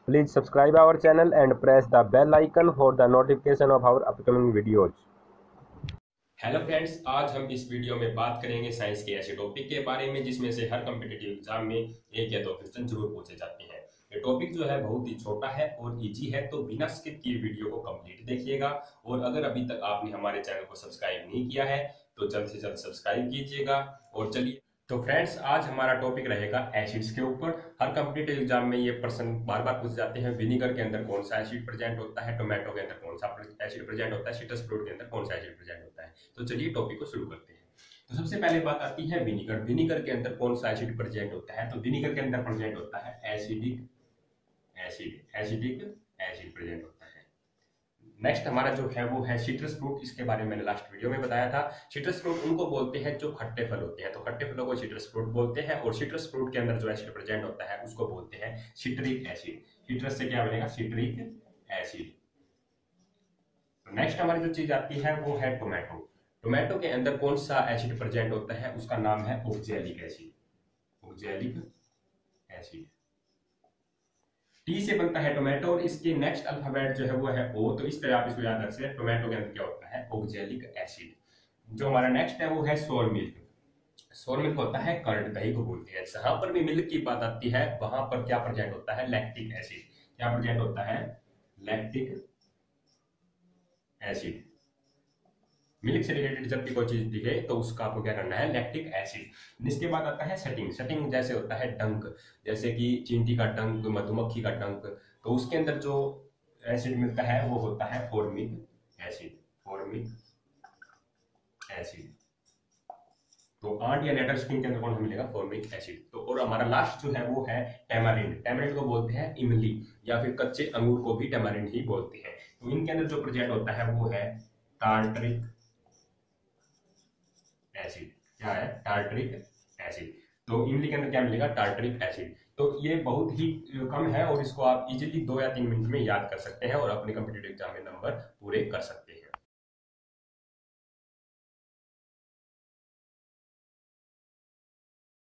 Please subscribe our channel and press the bell icon for the notification of our upcoming videos. Hello friends, आज हम इस video में बात करेंगे science के ऐसे टॉपिक के बारे में जिसमें से हर कॉम्पिटिटिव एग्जाम में एक या दो क्वेश्चन जरूर पूछे जाते हैं। ये टॉपिक जो है बहुत ही छोटा है और इजी है, तो बिना स्किप किए वीडियो को कंप्लीट देखिएगा। और अगर अभी तक आपने हमारे चैनल को सब्सक्राइब नहीं किया है तो जल्द से जल्द सब्सक्राइब कीजिएगा। और चलिए, तो फ्रेंड्स आज हमारा टॉपिक रहेगा एसिड्स के ऊपर। हर कॉम्पिटिटिव एग्जाम में ये प्रश्न बार बार पूछे जाते हैं। विनीगर के अंदर कौन सा एसिड प्रेजेंट होता है, टोमेटो के अंदर कौन सा एसिड प्रेजेंट होता है, सिट्रस फ्रूट के अंदर कौन सा एसिड प्रेजेंट होता है। तो चलिए टॉपिक को शुरू करते हैं। तो सबसे पहले बात आती है विनीगर। विनीगर के अंदर कौन सा एसिड प्रेजेंट होता है, तो विनीगर के अंदर प्रेजेंट होता है एसिडिक एसिड प्रेजेंट होता है। नेक्स्ट हमारा जो है वो है सिट्रस फ्रूट। इसके बारे में मैंने लास्ट वीडियो में बताया था। सिट्रस फ्रूट उनको बोलते हैं जो खट्टे फल होते हैं, तो खट्टे फलों को सिट्रस फ्रूट बोलते हैं। और सिट्रस फ्रूट के अंदर जो एसिड प्रेजेंट होता है उसको बोलते हैं सिट्रिक एसिड। सिट्रस से क्या बनेगा, सिट्रिक एसिड। नेक्स्ट हमारी जो चीज आती है वो है टोमेटो। टोमेटो के अंदर कौन सा एसिड प्रेजेंट होता है, उसका नाम है oxalic acid. Oxalic acid tea से बनता है टोमेटो, और इसके नेक्स्ट अल्फाबेट जो है वो है ओ। तो इस तरह आप इसको याद रख सकते हैं। टोमेटो के अंदर क्या होता है, ऑक्जेलिक एसिड। जो हमारा नेक्स्ट है वो है सोर मिल्क। सोर मिल्क होता है कर्ड, दही को बोलते हैं। जहां पर भी मिल्क की बात आती है वहां पर क्या प्रेजेंट होता है, लैक्टिक एसिड। क्या प्रेजेंट होता है, लैक्टिक एसिड। मिल्क से रिलेटेड जब भी कोई चीज दिखे तो उसका आपको क्या करना है, लैक्टिक एसिड। इसके बाद आता है सेटिंग। सेटिंग जैसे होता है डंक, जैसे कि चींटी का डंक, मधुमक्खी का डंक, तो उसके अंदर जो एसिड मिलता है वो होता है फॉर्मिक एसिड। Formic acid. तो आंट या लेटर स्किन के अंदर कौन सा मिलेगा, फॉर्मिक एसिड। तो और हमारा लास्ट जो है वो है टैमारिंड। टैमारिंड को बोलते हैं इमली, या फिर कच्चे अंगूर को भी टैमारिंड ही बोलते हैं। तो इनके अंदर जो प्रेजेंट होता है वो है टार्टरिक एसिड। क्या है, टार्टरिक एसिड। तो इमली के अंदर क्या मिलेगा, टार्टरिक एसिड। तो ये बहुत ही कम है और इसको आप इजीली 2 या 3 मिनट में याद कर सकते हैं और अपने कॉम्पिटिटिव एग्जाम में नंबर पूरे कर सकते हैं।